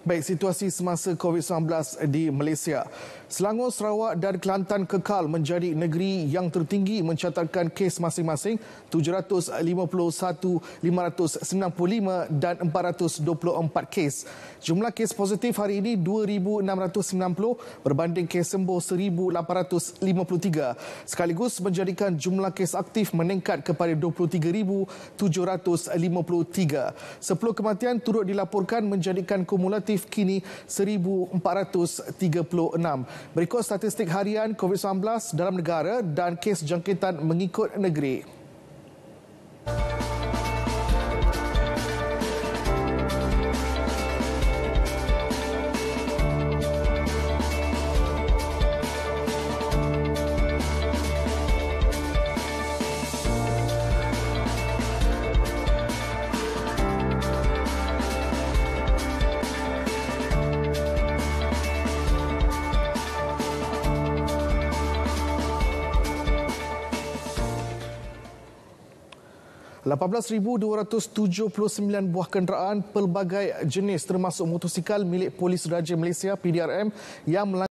Baik, situasi semasa COVID-19 di Malaysia. Selangor, Sarawak dan Kelantan kekal menjadi negeri yang tertinggi mencatatkan kes masing-masing 751, 595 dan 424 kes. Jumlah kes positif hari ini 2,690 berbanding kes sembuh 1,853. Sekaligus menjadikan jumlah kes aktif meningkat kepada 23,753. 10 kematian turut dilaporkan menjadikan kumulatif kini 1,436. Berikut statistik harian COVID-19 dalam negara dan kes jangkitan mengikut negeri. (18,279) buah kenderaan pelbagai jenis termasuk motosikal milik Polis Raja Malaysia (PDRM) yang